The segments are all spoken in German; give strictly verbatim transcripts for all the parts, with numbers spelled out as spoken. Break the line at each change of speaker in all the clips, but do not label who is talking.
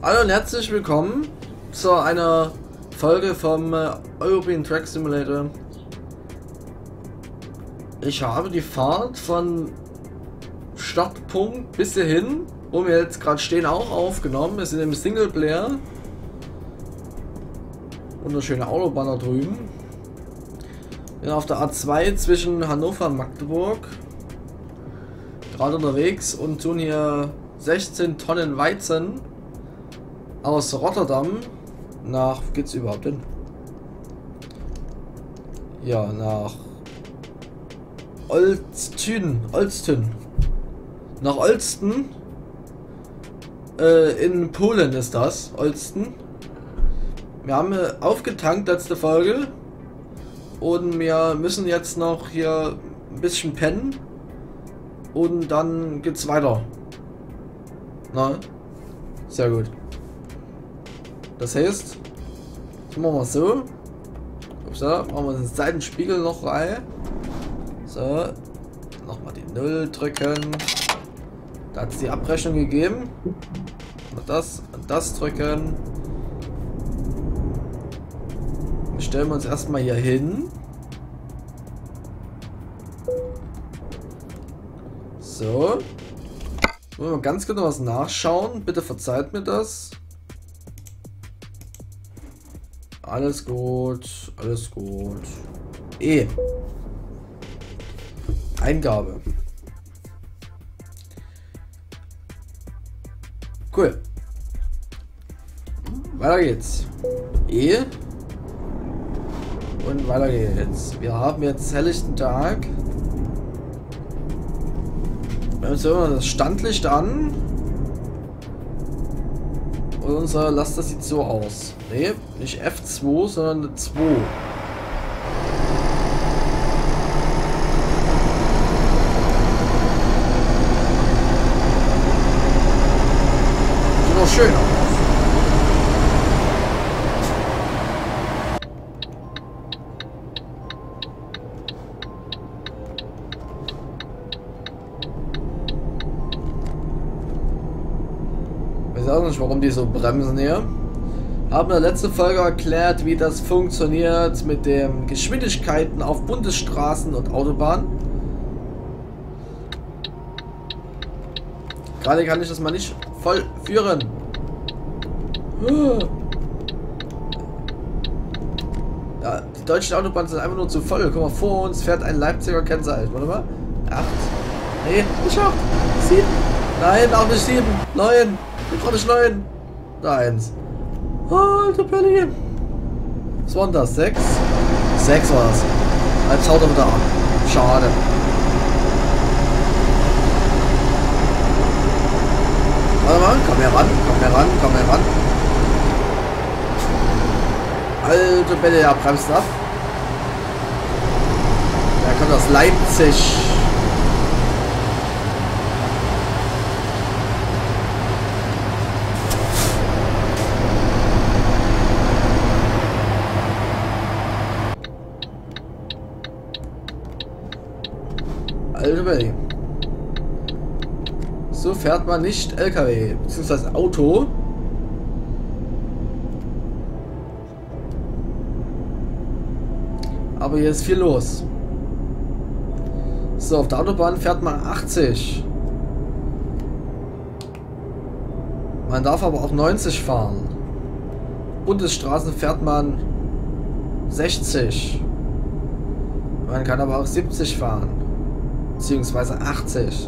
Hallo und herzlich willkommen zu einer Folge vom äh, European Truck Simulator. Ich habe die Fahrt von Startpunkt bis hierhin, wo wir jetzt gerade stehen, auch aufgenommen. Wir sind im Singleplayer. Wunderschöne Autobahn da drüben. Bin auf der A zwei zwischen Hannover und Magdeburg. Gerade unterwegs und tun hier sechzehn Tonnen Weizen aus Rotterdam nach, wo geht's überhaupt hin? Ja, nach Olsztyn, Olsztyn. Nach Olsztyn. Äh, in Polen ist das, Olsztyn. Wir haben äh, aufgetankt letzte Folge und wir müssen jetzt noch hier ein bisschen pennen und dann geht's weiter. Na, sehr gut. Das heißt, jetzt machen wir so. So, machen wir den Seitenspiegel noch rein. So, nochmal die Null drücken. Da hat es die Abrechnung gegeben. Und das und das drücken. Dann stellen wir uns erstmal hier hin. So. Wollen wir ganz genau was nachschauen. Bitte verzeiht mir das. Alles gut, alles gut. E. Eingabe. Cool. Weiter geht's. E. Und weiter geht's. Wir haben jetzt helllichten Tag. Wir haben jetzt immer das Standlicht an. Und unser Laster sieht so aus. Ne, nicht F zwei, sondern eine zwei. Sieht doch schön aus. Ich weiß auch nicht, warum die so bremsen hier. Haben in der letzten Folge erklärt, wie das funktioniert mit den Geschwindigkeiten auf Bundesstraßen und Autobahnen. Gerade kann ich das mal nicht voll führen. Ja, die deutschen Autobahnen sind einfach nur zu voll. Guck mal, vor uns fährt ein Leipziger Kennzeichen. Warte mal. acht. Nee, nicht acht. sieben. Nein, auch nicht sieben. neun. Ich brauche nicht neun. Da eins. Alter Pelli. Was war denn das? sechs? sechs war das. Jetzt haut er wieder ab. Schade. Warte mal, komm her ran, komm her ran, komm her ran. Alter Pelli, ja, bremst ab. Da kommt aus Leipzig. So fährt man nicht L K W bzw. Auto. Aber hier ist viel los. So, auf der Autobahn fährt man achtzig. Man darf aber auch neunzig fahren. Bundesstraßen fährt man sechzig. Man kann aber auch siebzig fahren. Beziehungsweise achtzig.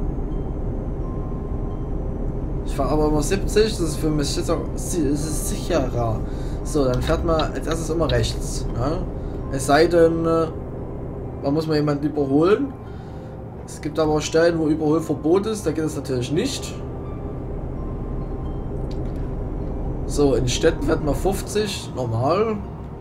Ich fahre aber immer siebzig, das ist für mich jetzt auch, es ist sicherer. So, dann fährt man als erstes immer rechts. Ja? Es sei denn, man muss mal jemanden überholen. Es gibt aber auch Stellen, wo Überholverbot ist, da geht es natürlich nicht. So, in Städten fährt man fünfzig, normal.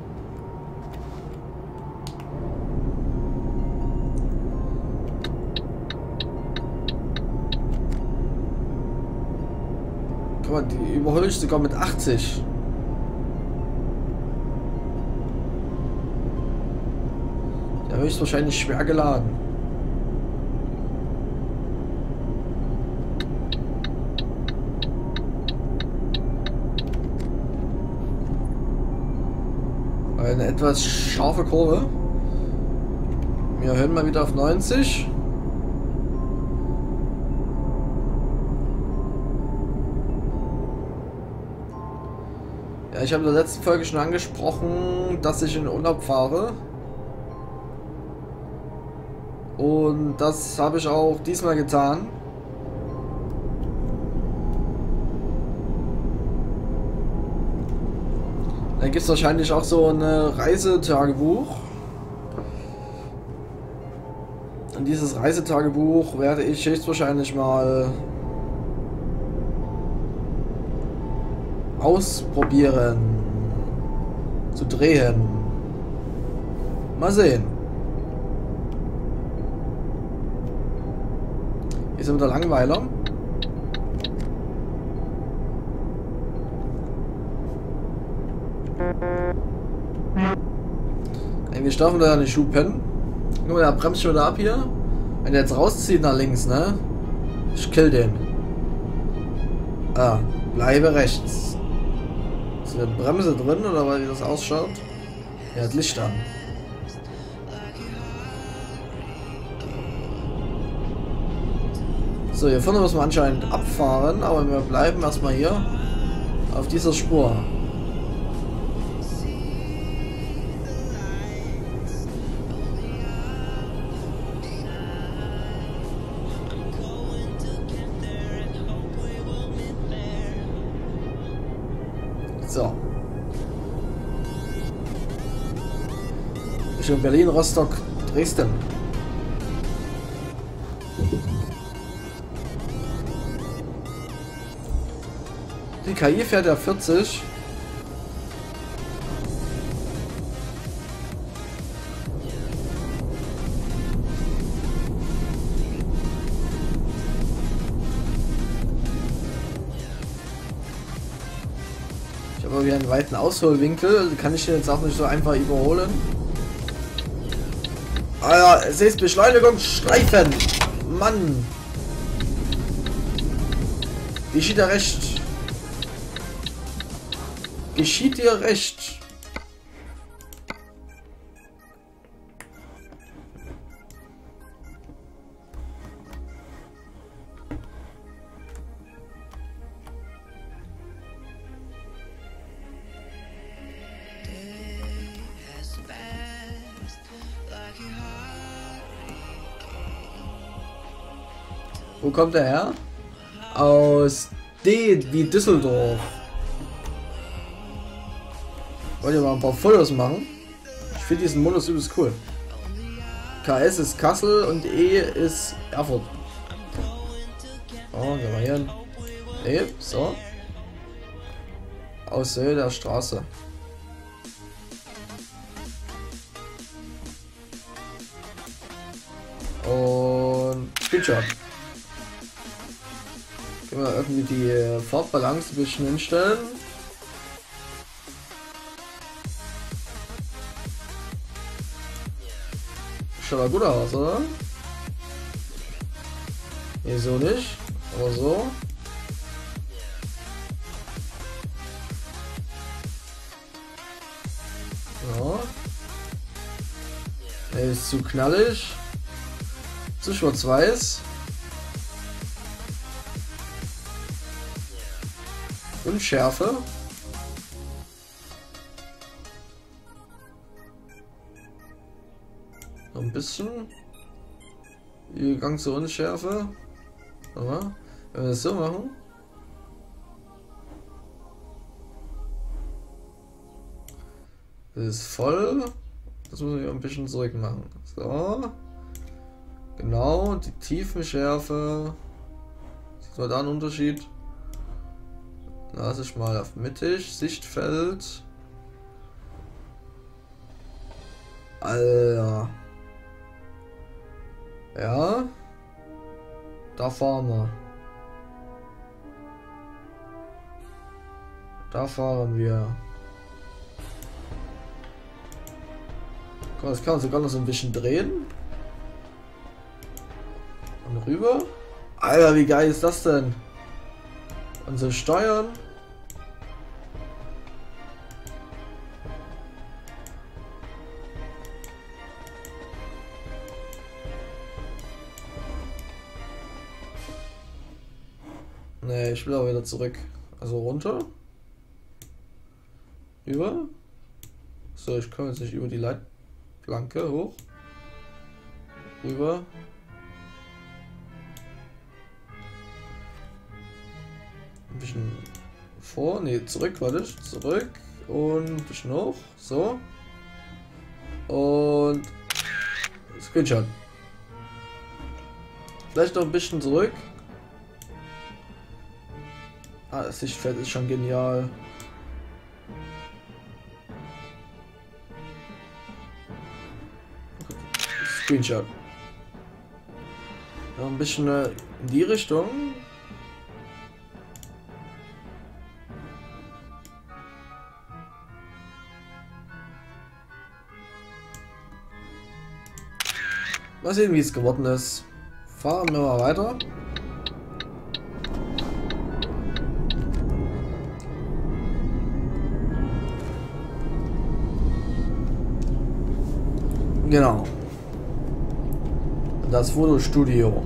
Die überhole ich sogar mit achtzig. Der höchstwahrscheinlich schwer geladen. Eine etwas scharfe Kurve. Wir hören mal wieder auf neunzig. Ja, ich habe in der letzten Folge schon angesprochen, dass ich in Urlaub fahre. Und das habe ich auch diesmal getan. Da gibt es wahrscheinlich auch so ein Reisetagebuch. Und dieses Reisetagebuch werde ich höchstwahrscheinlich mal ausprobieren zu drehen. Mal sehen. Hier sind wieder Langweiler. Wir dürfen da nicht schupen. Guck mal, der bremst schon wieder ab hier. Wenn der jetzt rauszieht nach links, ne? Ich kill den. Ah, bleibe rechts. Ist eine Bremse drin oder wie das ausschaut? Er hat Licht an. So, hier vorne müssen wir anscheinend abfahren, aber wir bleiben erstmal hier auf dieser Spur. So. Richtung Berlin, Rostock, Dresden. Die K I fährt ja vierzig. Ich habe aber wieder einen weiten Ausholwinkel. Kann ich den jetzt auch nicht so einfach überholen. Ah ja, es ist Beschleunigungsstreifen. Mann. Geschieht dir recht. Geschieht dir recht. Wo kommt er her? Aus D wie Düsseldorf. Wollt ihr mal ein paar Fotos machen? Ich finde diesen Modus übelst cool. K S ist Kassel und E ist Erfurt. Oh, gehen wir hier hin. E, so. Aus Höhe der Straße. Und Screenshot. Können wir irgendwie die Farbbalance ein bisschen hinstellen. Schaut aber gut aus, oder? Nee, so nicht. Aber so. Ja. Nee, ist zu knallig. Zu schwarz-weiß. Unschärfe. Noch ein bisschen. Übergang zur Unschärfe. Aber wenn wir das so machen. Das ist voll. Das muss ich ein bisschen zurück machen. So. Genau, die Tiefenschärfe. Sieht man da einen Unterschied? Lass ich mal auf mittig, Sichtfeld. Alter. Ja. Da fahren wir. Da fahren wir. Das kann man sogar noch so ein bisschen drehen. Und rüber. Alter, wie geil ist das denn? Und so steuern. ich will aber wieder zurück. Also runter. Über. So, ich komme jetzt nicht über die Leitplanke hoch. Rüber. Ein bisschen vor. Ne, zurück, warte. Zurück. Und ein bisschen hoch. So. Und Screenshot. Vielleicht noch ein bisschen zurück. Ah, das Sichtfeld ist schon genial. Screenshot. Noch ein bisschen in die Richtung. Mal sehen, wie es geworden ist. Fahren wir mal weiter. Genau. Das Fotostudio.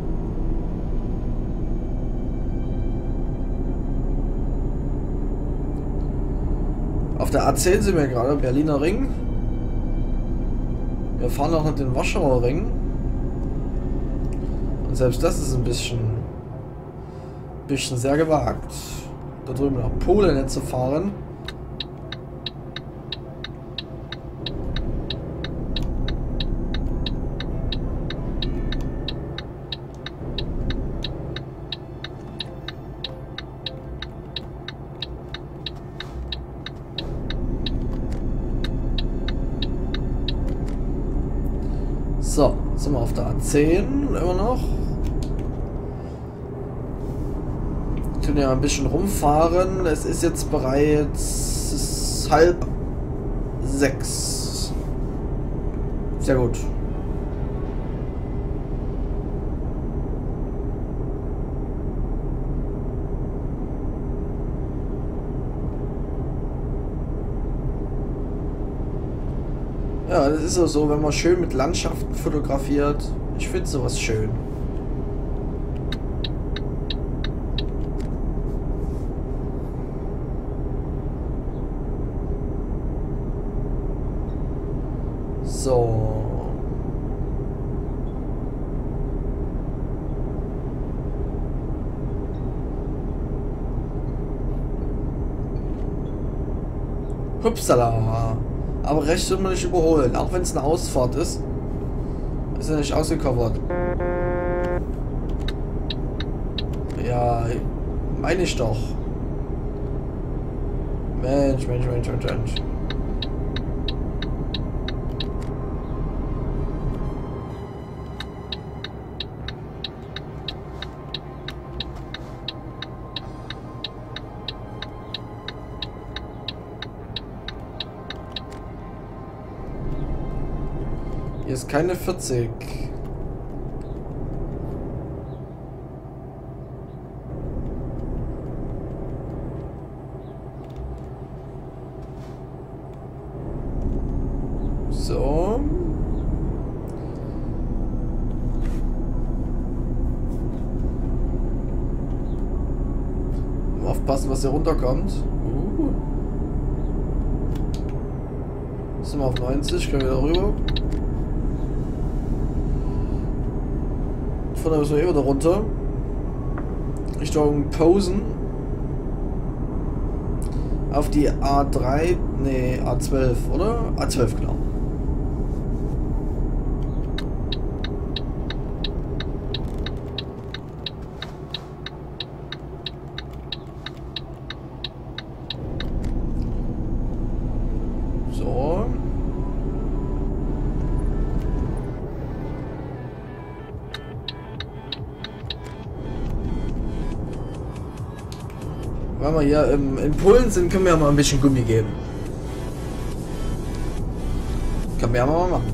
Auf der A zehn sind wir gerade, Berliner Ring. Wir fahren auch noch den Warschauer Ring. Und selbst das ist ein bisschen, bisschen sehr gewagt. Da drüben nach Polen jetzt zu fahren. So, sind wir auf der A zehn immer noch. Wir können ja ein bisschen rumfahren. Es ist jetzt bereits es ist halb sechs. Sehr gut. Ja, das ist auch so, wenn man schön mit Landschaften fotografiert. Ich finde sowas schön. So. Hupsala. Aber rechts wird man nicht überholen, auch wenn es eine Ausfahrt ist. Ist er nicht ausgecovert. Ja, meine ich doch. Mensch, Mensch, Mensch, Mensch, Mensch. Hier ist keine vierzig. So. Mal aufpassen, was hier runterkommt. Uh. Sind wir auf neunzig, können wir da rüber. Von da müssen wir eh wieder runter. Richtung Posen. Auf die A drei, nee, A zwölf, oder? A zwölf, genau. So. Wenn wir hier im, in Polen sind, können wir ja mal ein bisschen Gummi geben. Können wir ja mal machen.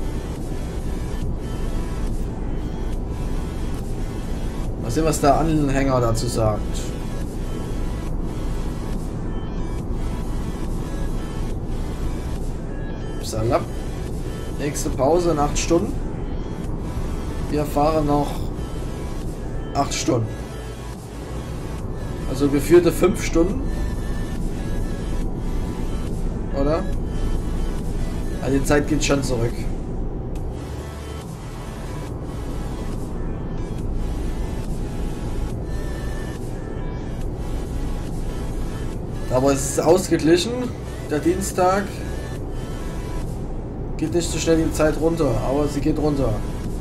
Mal sehen, was der Anhänger dazu sagt. Salam. Nächste Pause in acht Stunden. Wir fahren noch acht Stunden. Also geführte fünf Stunden. Oder? Also die Zeit geht schon zurück. Aber es ist ausgeglichen. Der Dienstag geht nicht so schnell die Zeit runter, aber sie geht runter.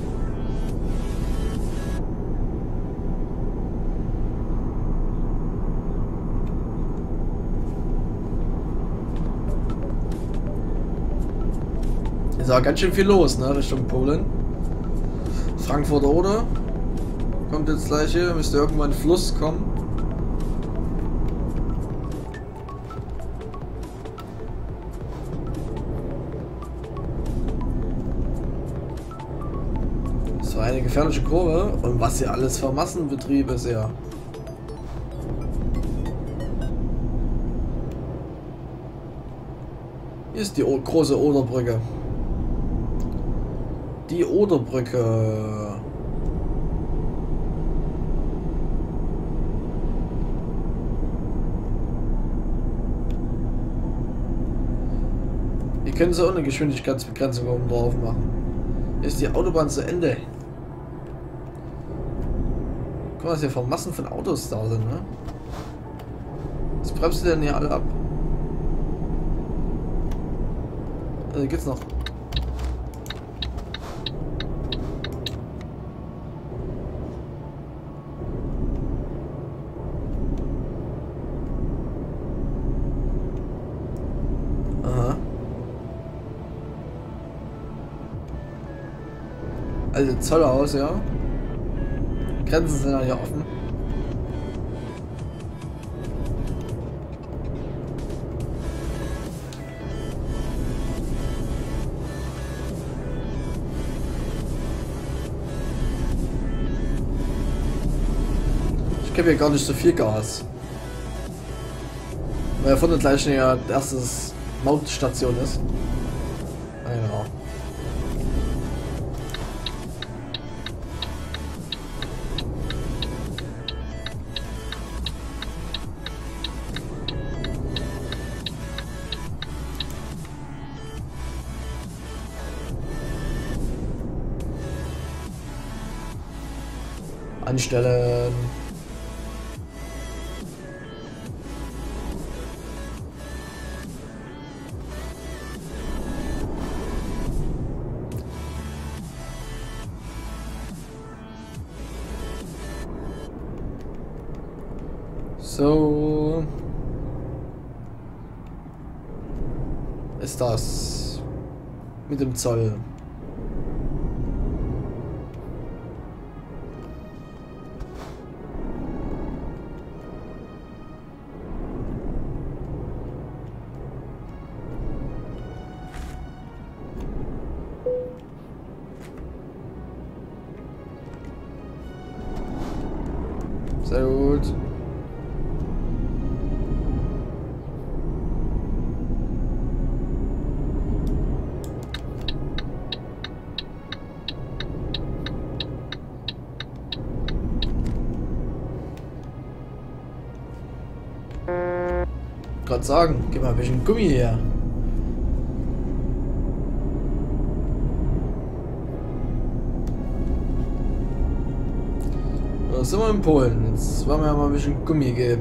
Ist auch ganz schön viel los, ne, Richtung Polen. Frankfurter Oder kommt jetzt gleich hier, müsste irgendwann ein Fluss kommen. Das war eine gefährliche Kurve und was hier alles für Massenbetrieb ist, ja. Hier ist die o große Oderbrücke. Die Oderbrücke. Hier können sie auch eine Geschwindigkeitsbegrenzung oben drauf machen. Hier ist die Autobahn zu Ende. Guck mal, was hier für Massen von Autos da sind, ne? Was bremst du denn hier alle ab? Also geht's noch. Also Zollhaus, ja. Grenzen sind ja hier offen. Ich gebe hier gar nicht so viel Gas. Weil ja vorne gleich eine erste Mautstation ist. Genau. Anstellen. So ist das mit dem Zoll. Sehr gut. Gerade sagen, gib mal ein bisschen Gummi her. Da sind wir in Polen. Jetzt wollen wir ja mal ein bisschen Gummi geben.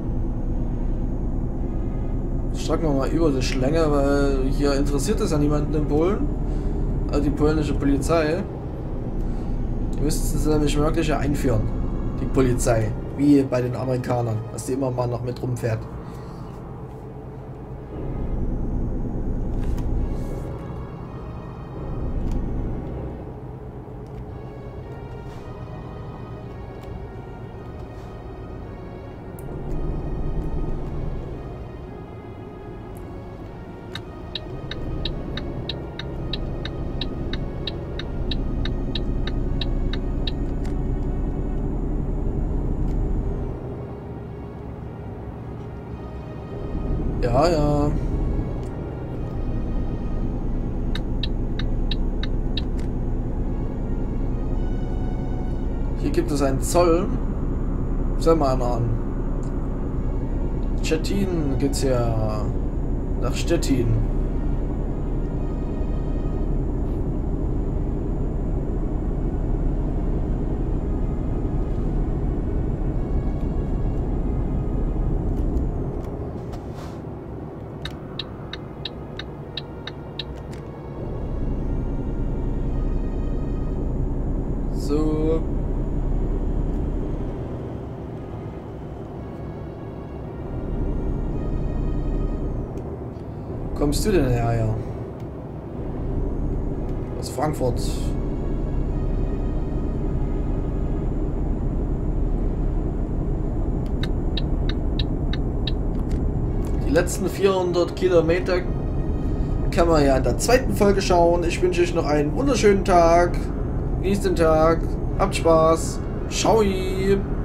Strecken wir mal über die Schlänge, weil hier interessiert es ja niemanden in Polen. Also die polnische Polizei. Die müssten sie nämlich wirklich einführen. Die Polizei. Wie bei den Amerikanern. Dass die immer mal noch mit rumfährt. Ja, ja. Hier gibt es einen Zoll. Soll mal einer an. Stettin geht's ja. Nach Stettin. So. Kommst du denn her, ja? Aus Frankfurt. Die letzten vierhundert Kilometer kann man ja in der zweiten Folge schauen. Ich wünsche euch noch einen wunderschönen Tag. Genießt den Tag. Habt Spaß. Ciao.